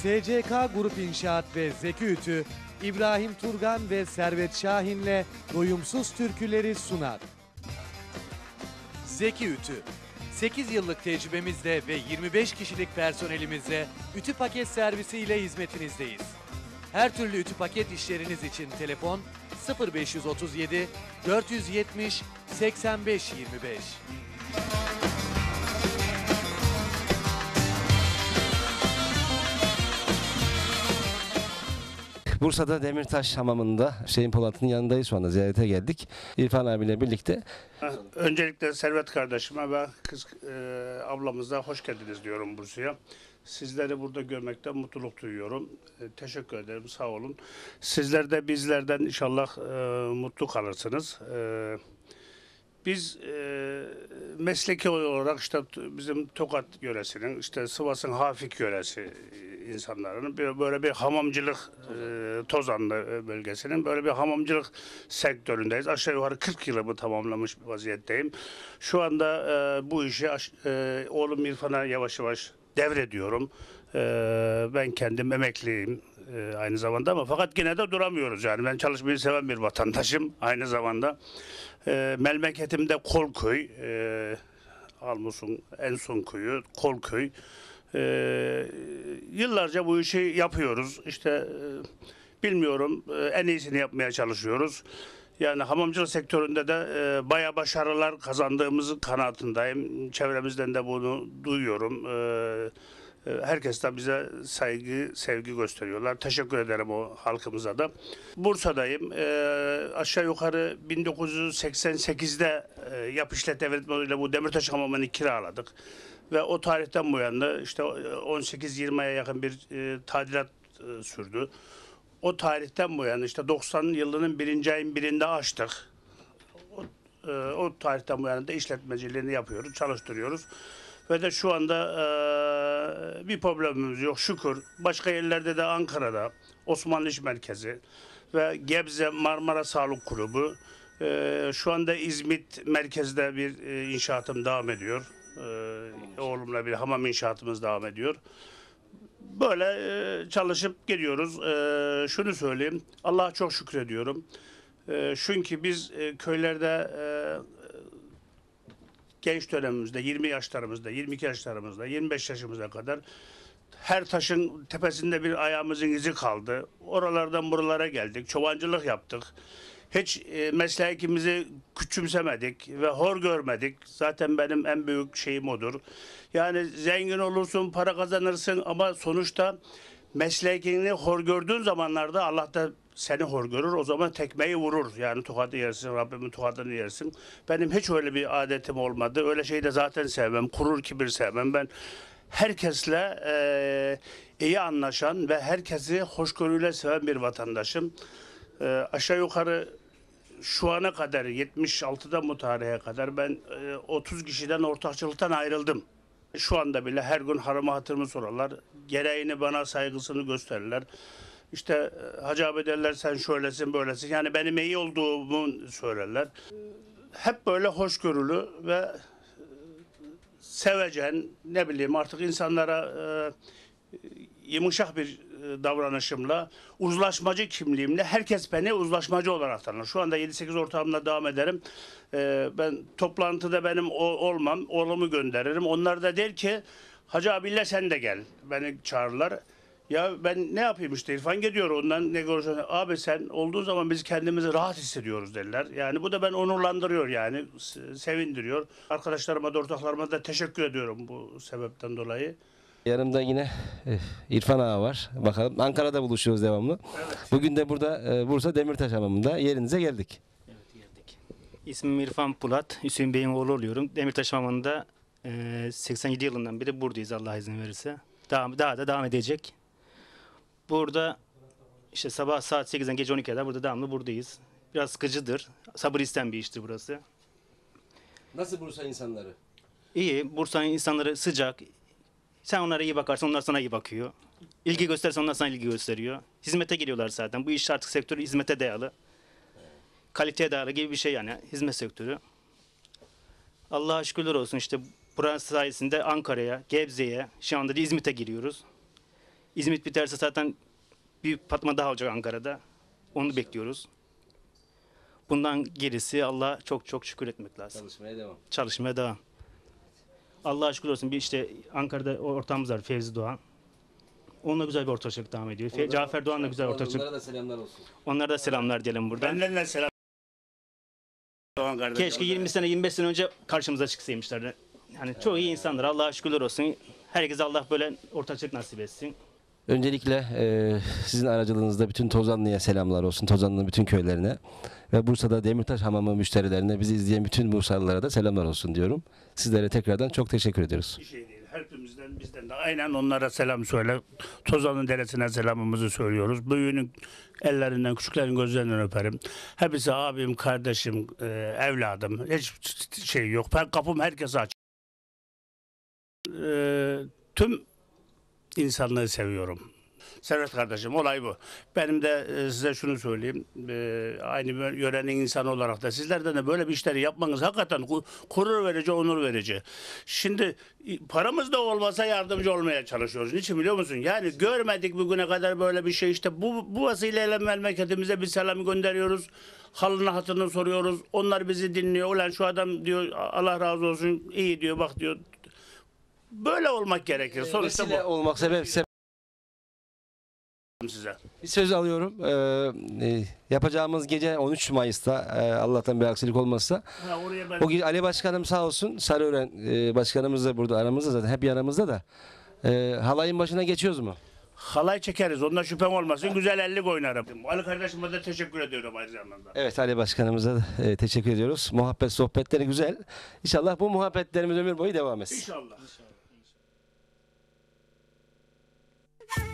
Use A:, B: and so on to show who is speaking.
A: SCK Grup İnşaat ve Zeki Ütü, İbrahim Turgan ve Servet Şahin'le doyumsuz türküleri sunar. Zeki Ütü, 8 yıllık tecrübemizle ve 25 kişilik personelimizle ütü paket servisiyle hizmetinizdeyiz. Her türlü ütü paket işleriniz için telefon 0537 470 85 25.
B: Bursa'da Demirtaş Hamamı'nda Hüseyin Polat'ın yanındayız şu anda, ziyarete geldik. İrfan abiyle birlikte.
C: Öncelikle Servet kardeşime ve kız ablamıza hoş geldiniz diyorum Bursa'ya. Sizleri burada görmekten mutluluk duyuyorum. Teşekkür ederim, sağ olun. Sizler de bizlerden inşallah mutlu kalırsınız. Biz mesleki olarak işte bizim Tokat yöresinin, işte Sivas'ın Hafik yöresi insanların böyle bir hamamcılık, Tozanlı bölgesinin böyle bir hamamcılık sektöründeyiz. Aşağı yukarı 40 yılımı tamamlamış vaziyetteyim. Şu anda bu işi oğlum İrfan'a yavaş yavaş devrediyorum. Ben kendim emekliyim aynı zamanda, ama fakat yine de duramıyoruz yani. Ben çalışmayı seven bir vatandaşım aynı zamanda. Memleketimde Kolköy, Almus'un en son köyü Kolköy. Yıllarca bu işi yapıyoruz. İşte bilmiyorum, en iyisini yapmaya çalışıyoruz. Yani hamamcılık sektöründe de bayağı başarılar kazandığımız kanaatindeyim. Çevremizden de bunu duyuyorum. Herkes de bize saygı, sevgi gösteriyorlar. Teşekkür ederim o halkımıza da. Bursa'dayım. Aşağı yukarı 1988'de Yap İşlet Devlet moduyla bu Demirtaş Hamamı'nı kiraladık. Ve o tarihten bu yana işte 18-20'ye yakın bir tadilat sürdü. O tarihten bu yana işte 90 yılının 1. ayın 1'inde açtık. O tarihten bu yana da işletmeciliğini yapıyoruz, çalıştırıyoruz. Ve de şu anda bir problemimiz yok şükür. Başka yerlerde de Ankara'da, Osmanlı İş Merkezi ve Gebze Marmara Sağlık Kulübü. Şu anda İzmit merkezde bir inşaatım devam ediyor. Oğlumla bir hamam inşaatımız devam ediyor. Böyle çalışıp geliyoruz. Şunu söyleyeyim, Allah'a çok şükrediyorum. Çünkü biz köylerde genç dönemimizde, 20 yaşlarımızda, 22 yaşlarımızda, 25 yaşımıza kadar her taşın tepesinde bir ayağımızın izi kaldı. Oralardan buralara geldik, çobancılık yaptık. Hiç meslekimizi küçümsemedik ve hor görmedik. Zaten benim en büyük şeyim odur. Yani zengin olursun, para kazanırsın, ama sonuçta meslekini hor gördüğün zamanlarda Allah da seni hor görür. O zaman tekmeyi vurur. Yani tokadı yersin, Rabbimin tokadını yersin. Benim hiç öyle bir adetim olmadı. Öyle şeyi de zaten sevmem. Kurur kibir sevmem. Ben herkesle iyi anlaşan ve herkesi hoşgörüyle seven bir vatandaşım. Aşağı yukarı şu ana kadar 76'dan bu tarihe kadar ben 30 kişiden ortakçılıktan ayrıldım. Şu anda bile her gün harama hatırımı sorarlar. Gereğini bana saygısını gösterirler. İşte Hacı abi derler, sen şöylesin böylesin. Yani benim iyi olduğumu söylerler. Hep böyle hoşgörülü ve sevecen, ne bileyim artık insanlara yumuşak bir davranışımla, uzlaşmacı kimliğimle herkes beni uzlaşmacı olarak tanır. Şu anda 7-8 ortağımla devam ederim. Ben toplantıda benim olmam, oğlumu gönderirim. Onlar da der ki Hacı abiyle sen de gel. Beni çağırırlar. Ya ben ne yapayım, işte İrfan gidiyor, ondan ne görüyorsun? Abi sen olduğun zaman biz kendimizi rahat hissediyoruz derler. Yani bu da beni onurlandırıyor, yani sevindiriyor. Arkadaşlarıma da ortaklarıma da teşekkür ediyorum bu sebepten dolayı.
B: Yanımda yine İrfan ağa var. Bakalım, Ankara'da buluşuyoruz devamlı.
C: Evet.
B: Bugün de burada Bursa Demirtaş Hamamı'nda yerinize geldik.
D: Evet, geldik. İsmim İrfan Polat. Hüseyin Bey'in oğlu oluyorum. Demirtaş Hamamı'nda 87 yılından beri buradayız, Allah izin verirse. Daha da devam edecek. Burada işte sabah saat 8'den gece 12'ye kadar burada devamlı buradayız. Biraz sıkıcıdır. Sabır isteyen bir iştir burası.
B: Nasıl Bursa insanları?
D: İyi. Bursa'nın insanları sıcak. Sen onlara iyi bakarsan onlar sana iyi bakıyor. İlgi gösterirsen onlar sana ilgi gösteriyor. Hizmete geliyorlar zaten. Bu iş artık sektörü hizmete dayalı. Kaliteye dayalı gibi bir şey yani. Hizmet sektörü. Allah'a şükürler olsun, işte burası sayesinde Ankara'ya, Gebze'ye, şu anda da İzmit'e giriyoruz. İzmit biterse zaten bir patma daha olacak Ankara'da. Onu bekliyoruz. Bundan gerisi Allah'a çok çok şükür etmek lazım.
B: Çalışmaya devam.
D: Çalışmaya devam. Allah'a şükür olsun. Bir işte Ankara'da ortağımız var Fevzi Doğan. Onunla güzel bir ortaklık devam ediyor. Cafer Doğan'la güzel ortaklık.
B: Onlara da selamlar olsun.
D: Onlara da selamlar diyelim buradan.
C: Benden de selam. Doğan kardeşim.
D: Keşke 20 sene 25 sene önce karşımıza çıksaymışlar. Yani çok iyi insanlar. Allah'a şükürler olsun. Herkese Allah böyle ortaklık nasip etsin.
B: Öncelikle sizin aracılığınızda bütün Tozanlı'ya selamlar olsun. Tozanlı'nın bütün köylerine ve Bursa'da Demirtaş Hamamı müşterilerine, bizi izleyen bütün Bursalılara da selamlar olsun diyorum. Sizlere tekrardan çok teşekkür ediyoruz.
C: Bir şey değil. Hepimizden bizden de aynen onlara selam söyle. Tozan'ın deresine selamımızı söylüyoruz. Büyüğünün ellerinden, küçüklerin gözlerinden öperim. Hepsi abim, kardeşim, evladım. Hiç şey yok. Ben kapım herkese açık. Tüm insanlığı seviyorum. Servet kardeşim, olay bu. Benim de size şunu söyleyeyim. Aynı yörenin insanı olarak da sizlerden de böyle bir işleri yapmanız hakikaten gurur verici, onur verici. Şimdi paramız da olmasa yardımcı olmaya çalışıyoruz. Niçin biliyor musun? Yani görmedik bugüne kadar böyle bir şey. İşte bu vesileyle memleketimize bir selam gönderiyoruz. Halını hatırını soruyoruz. Onlar bizi dinliyor. Ulan şu adam diyor, Allah razı olsun, iyi diyor, bak diyor. Böyle olmak gerekir. Sonuçta
B: Vesile
C: bu.
B: olmak sebep
C: Size.
B: bir söz alıyorum. Yapacağımız gece 13 Mayıs'ta Allah'tan bir aksilik olmazsa.
C: Ha, oraya ben...
B: O gece Ali Başkanım sağ olsun. Sarıören Başkanımız da burada aramızda, zaten hep yanımızda da. Halayın başına geçiyoruz mu?
C: Halay çekeriz. Ondan şüphem olmasın. Güzel ellik oynarım. Ali kardeşime de teşekkür ediyorum aynı zamanda.
B: Evet, Ali Başkanımıza da teşekkür ediyoruz. Muhabbet sohbetleri güzel. İnşallah bu muhabbetlerimiz ömür boyu devam etsin.
C: İnşallah.